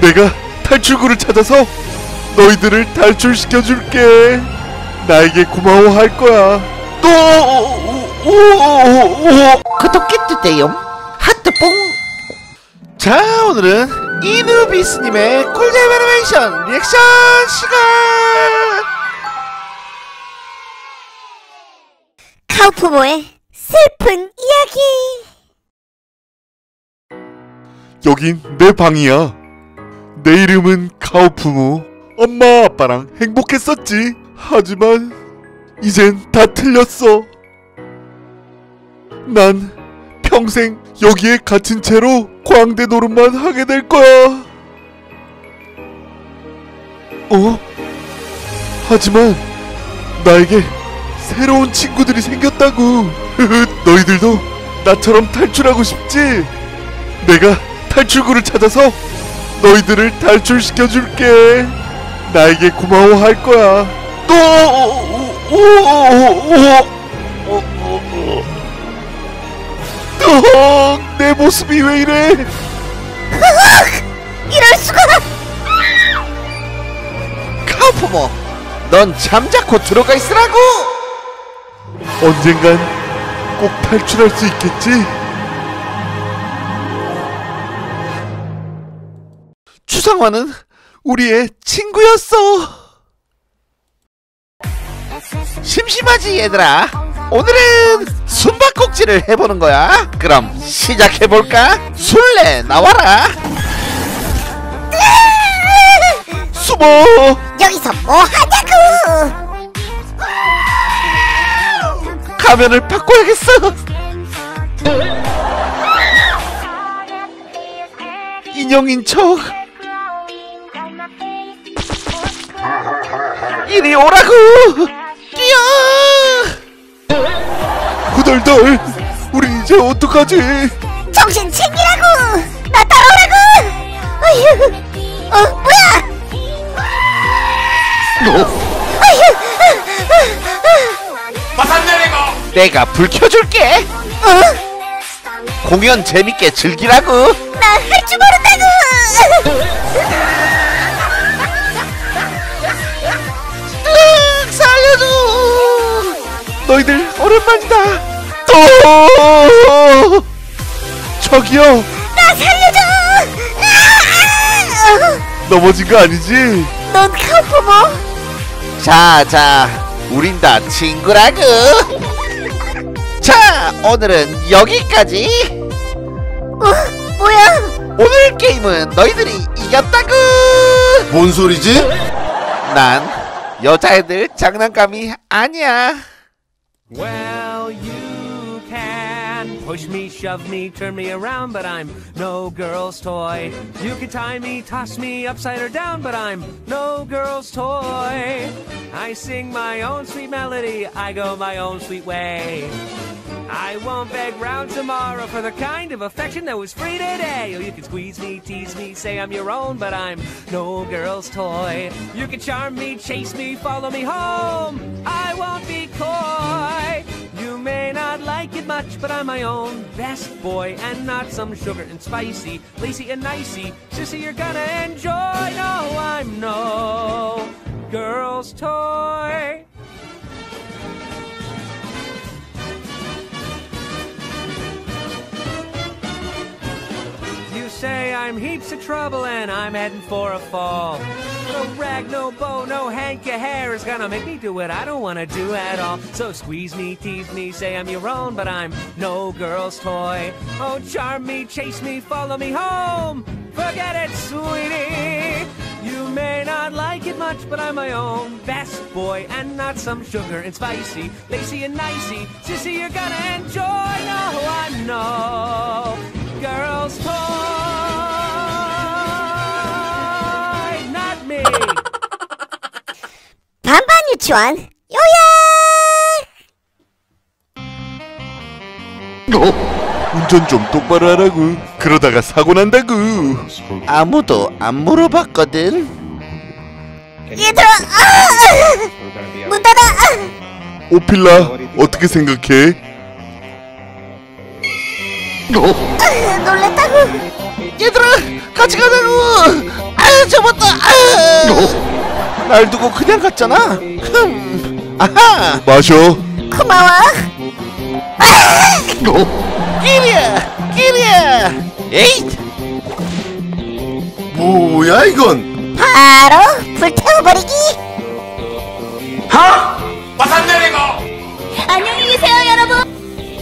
내가 탈출구를 찾아서 너희들을 탈출시켜줄게. 나에게 고마워할 거야. 구독해 주세요. 하트뽕. 자, 오늘은 이누비스님의 꿀잼 애니메이션 리액션 시간. 카우프모의 슬픈 이야기. 여긴 내 방이야. 내 이름은 카우프모. 엄마 아빠랑 행복했었지. 하지만 이젠 다 틀렸어. 난 평생 여기에 갇힌 채로 광대 노릇만 하게 될 거야. 하지만 나에게 새로운 친구들이 생겼다고. 너희들도 나처럼 탈출하고 싶지? 내가 탈출구를 찾아서 너희들을 탈출시켜줄게. 나에게 고마워할 거야. 내 모습이 왜 이래? 이럴 수가! 카우프모, 넌 잠자코 들어가 있으라고. 언젠간 꼭 탈출할 수 있겠지? 추상화는 우리의 친구였어. 심심하지 얘들아? 오늘은 숨바꼭질을 해보는 거야. 그럼 시작해볼까? 술래 나와라. 숨어. 여기서 뭐 하냐고! 가면을 바꿔야겠어. 인형인 척. 이리 오라고. 끼어. 후덜덜. 우리 이제 어떡하지? 정신 챙기라고! 나 따라오라고! 어휴! 뭐야! 내가 불 켜줄게. 공연 재밌게 즐기라고. 나 할 줄 모른다고! 살려줘. 너희들 오랜만이다. 저기요. 나 살려줘! 넘어진 거 아니지? 넌 카우프모? 자, 우린 다 친구라고. 자, 오늘은 여기까지. 뭐야? 오늘 게임은 너희들이 이겼다고. 뭔 소리지? 난 여자애들 장난감이 아니야. Well, you can push me, shove me, turn me around, but I'm no girl's toy. You can tie me, toss me upside or down, but I'm no girl's toy. I sing my own sweet melody, I go my own sweet way. I won't beg round tomorrow for the kind of affection that was free today. Oh, you can squeeze me, tease me, say I'm your own, but I'm no girl's toy. You can charm me, chase me, follow me home. I won't be coy. You may not like it much, but I'm my own best boy, and not some sugar and spicy, lacy and nicey, sissy you're gonna enjoy. No, I'm no girl's toy. You say I'm heaps of trouble and I'm heading for a fall. No rag, no bow, no hank of hair is gonna make me do what I don't wanna do at all. So squeeze me, tease me, say I'm your own, but I'm no girl's toy. Oh, charm me, chase me, follow me home. Forget it, sweetie. You may not like it much, but I'm my own best boy, and not some sugar and spicy, lacy and nicey, sissy you're gonna enjoy. No, I'm no girl's toy. Not me. 반반 유치원 요약! 운전 좀 똑바로 하라고. 그러다가 사고 난다고. 아무도 안 물어봤거든. 얘들아! 문 닫아! 오필라, 어떻게 생각해? 놀랬다고! 얘들아, 같이 가자고. 날 두고 그냥 갔잖아. 아하. 마셔. 고마워. 끼리야. 에잇. 뭐야 이건? 바로 불태워버리기. 안녕히 계세요, 여러분.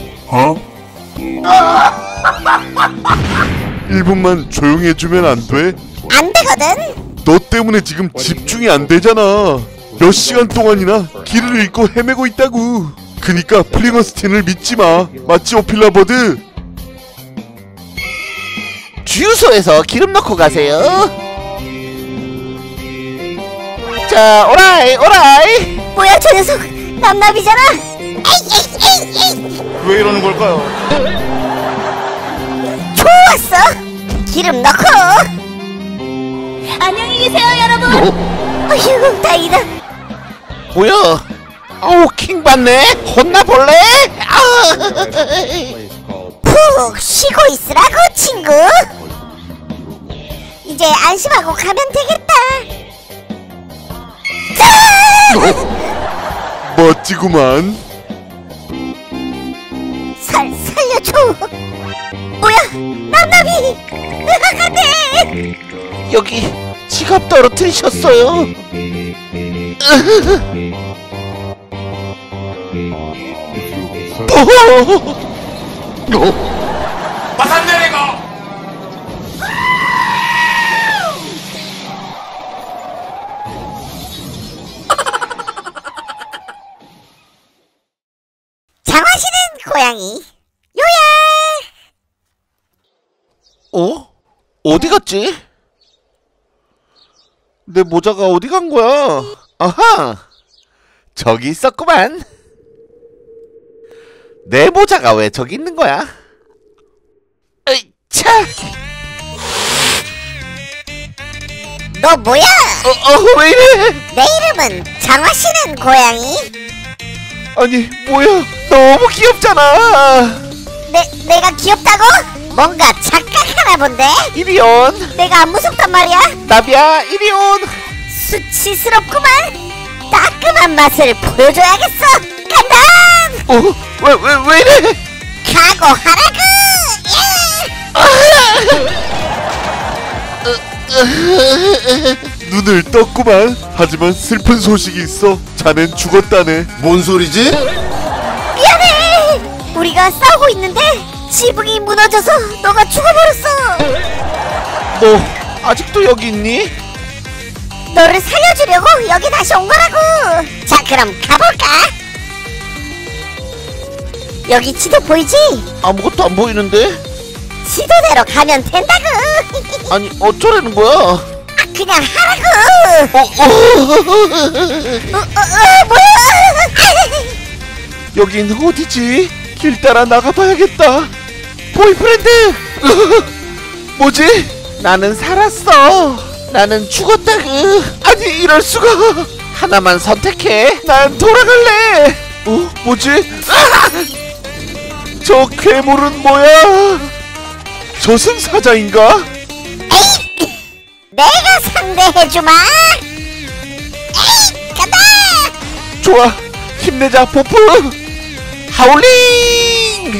1분만 조용히 해주면 안 돼? 안 되거든. 너 때문에 지금 집중이 안 되잖아. 몇 시간 동안이나 길을 잃고 헤매고 있다고. 그니까 플링어스틴을 믿지 마. 맞지 오필라버드? 주유소에서 기름 넣고 가세요. 자, 오라이. 뭐야, 저 녀석. 남남이잖아. 에이. 왜 이러는 걸까요? 좋았어. 기름 넣고. 안녕히 계세요, 여러분. 어휴, 다행이다. 뭐야? 어우, 킹 받네. 혼나볼래? 푹 쉬고 있으라고, 친구. 이제 안심하고 가면 되겠다. 멋지구만. 살려줘. 뭐야, 남남이. 안돼. 여기 지갑 떨어뜨리셨어요. 장화시는 고양이 요야. 어? 어디 갔지? 내 모자가 어디 간 거야? 아하! 저기 있었구만. 내 모자가 왜 저기 있는 거야? 으이차! 너 뭐야? 왜 이래? 내 이름은 장화시는 고양이. 아니, 뭐야? 너무 귀엽잖아! 내가 귀엽다고? 뭔가 착각하나 본데? 이리 온! 내가 안 무섭단 말이야? 나비야, 이리 온! 수치스럽구만. 따끔한 맛을 보여줘야겠어. 간다. 왜 이래? 각오하라고. 눈을 떴구만. 하지만 슬픈 소식이 있어. 자넨 죽었다네. 뭔 소리지? 미안해. 우리가 싸우고 있는데 지붕이 무너져서 너가 죽어버렸어. 너 아직도 여기 있니? 너를 살려주려고 여기 다시 온 거라고. 자, 그럼 가볼까? 여기 지도 보이지? 아무것도 안 보이는데? 지도대로 가면 된다고. 아니, 어쩌라는 거야? 그냥 하라고. 뭐야? 여긴 어디지? 길 따라 나가봐야겠다. 보이프렌드! 뭐지? 나는 살았어. 나는 죽었다구. 아니, 이럴 수가. 하나만 선택해. 난 돌아갈래. 뭐지? 저 괴물은 뭐야? 저승사자인가? 에이! 내가 상대해주마. 에이! 간다. 좋아, 힘내자, 보프. 하울링!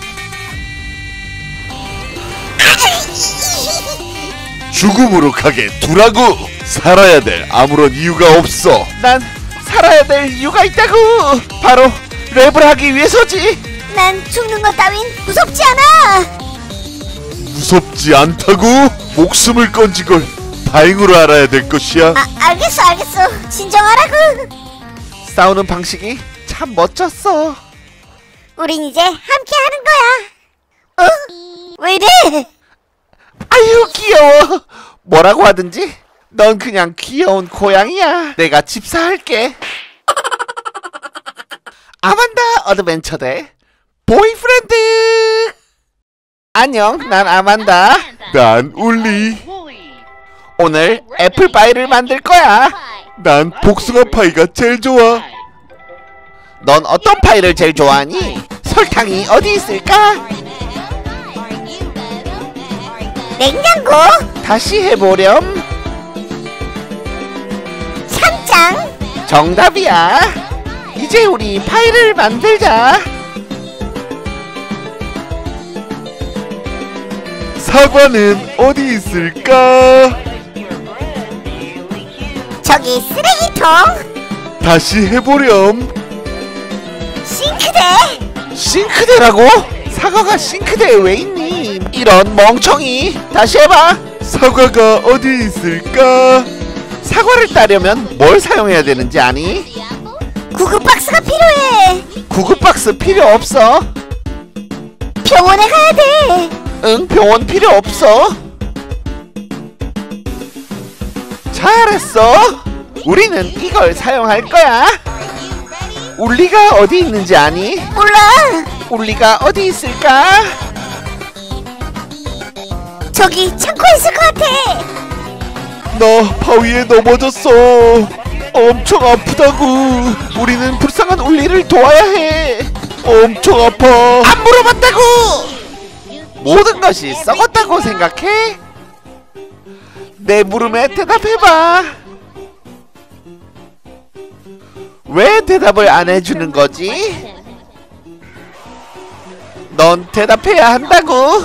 죽음으로 가게 두라고. 살아야 될 아무런 이유가 없어. 난 살아야 될 이유가 있다고. 바로 랩을 하기 위해서지. 난 죽는 것 따윈 무섭지 않아. 무섭지 않다고? 목숨을 건진 걸 다행으로 알아야 될 것이야. 알겠어. 진정하라고. 싸우는 방식이 참 멋졌어. 우린 이제 함께 하는 거야. 왜 이래? 아유, 귀여워. 뭐라고 하든지 넌 그냥 귀여운 고양이야. 내가 집사할게. 아만다 어드벤처 대 보이프렌드. 안녕, 난 아만다. 난 울리. 오늘 애플파이를 만들 거야. 난 복숭아 파이가 제일 좋아. 넌 어떤 파이를 제일 좋아하니? 설탕이 어디 있을까? 냉장고. 다시 해보렴. 정답이야. 이제 우리 파이를 만들자. 사과는 어디 있을까? 저기 쓰레기통, 다시 해보렴. 싱크대. 싱크대라고? 사과가 싱크대에 왜 있니? 이런 멍청이. 다시 해봐. 사과가 어디 있을까? 사과를 따려면 뭘 사용해야 되는지 아니? 구급박스가 필요해. 구급박스 필요 없어. 병원에 가야 돼. 응, 병원 필요 없어. 잘했어. 우리는 이걸 사용할 거야. 울리가 어디 있는지 아니? 몰라. 울리가 어디 있을까? 저기 창고에 있을 것 같아. 나 바위에 넘어졌어. 엄청 아프다고. 우리는 불쌍한 울리를 도와야 해. 엄청 아파. 안 물어봤다고. 모든 것이 썩었다고 생각해? 내 물음에 대답해봐. 왜 대답을 안 해주는 거지? 넌 대답해야 한다고.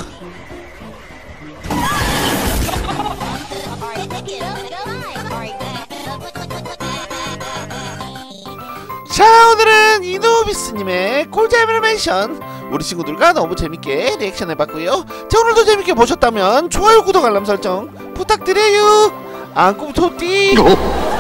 자, 오늘은 이노비스님의 꿀잼 애니메이션 우리 친구들과 너무 재밌게 리액션 해봤고요. 자, 오늘도 재밌게 보셨다면 좋아요, 구독, 알람 설정 부탁드려요. 앙꿈토띠.